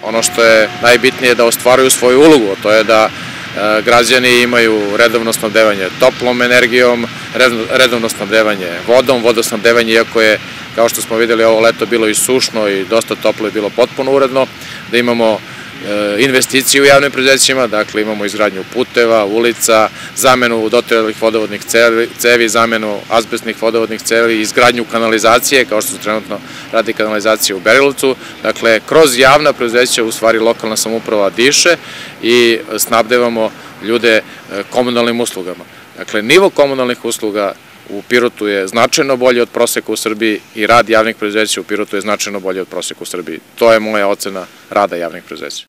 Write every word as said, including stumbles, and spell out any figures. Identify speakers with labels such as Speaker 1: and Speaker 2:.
Speaker 1: ono što je najbitnije da ostvaruju svoju ulogu, to je da građani imaju redovno snabdevanje toplom energijom, redovno snabdevanje vodom, vodosnabdevanje, iako je, kao što smo videli, ovo leto bilo i sušno i dosta toplo, je bilo potpuno uredno, da imamo investicije u javnim preduzećima, dakle imamo izgradnju puteva, ulica, zamenu dotrajalih vodovodnih cevi, zamenu azbestnih vodovodnih cevi, izgradnju kanalizacije, kao što se trenutno radi kanalizacija u Berilovcu. Dakle, kroz javna preduzeća u stvari lokalna samouprava diše i snabdevamo ljude komunalnim uslugama. Dakle, nivo komunalnih usluga u Pirotu je značajno bolji od proseka u Srbiji i rad javnih preduzeća u Pirotu je značajno bolji od proseka u Srbiji. To je moja ocena rada javnih preduzeća.